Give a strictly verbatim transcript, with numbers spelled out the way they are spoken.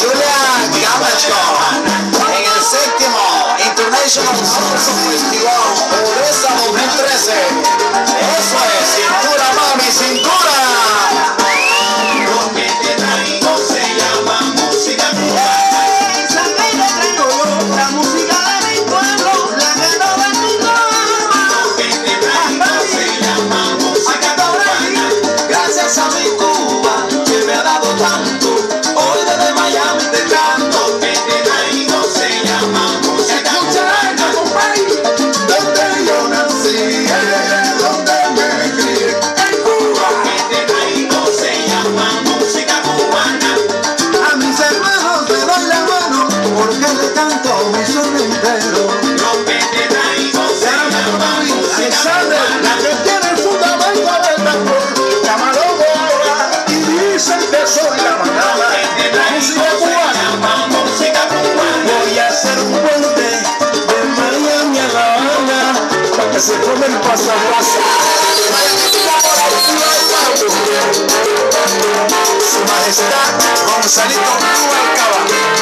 Julián Camacho en el séptimo International Salsa Festival Odessa dos mil trece. Eso es cintura, mami, cintura. Lo que te traigo se llama música cubana. Esa que te traigo yo, la música de mi pueblo, la que todo el mundo ama. Lo que te traigo se llama música cubana. Gracias a mi Cuba, que me ha dado tanto, hoy desde Miami te canto. Lo que te traigo se llama música cubana. Donde yo nací, donde me crié, en Cuba. Lo que te traigo se llama música cubana. A mis hermanos le doy la mano, porque le canto mi son entero. Lo que te traigo se llama música cubana. La que tiene el fundamento del tambor, llamarlo bola, y dicen que soy la manada. Lo que te traigo Música se cubana. llama música cubana. Voy a hacer un puente de Miami a La Habana, para que se come el paso a paso. Su Majestad Gonzalito Rubalcaba.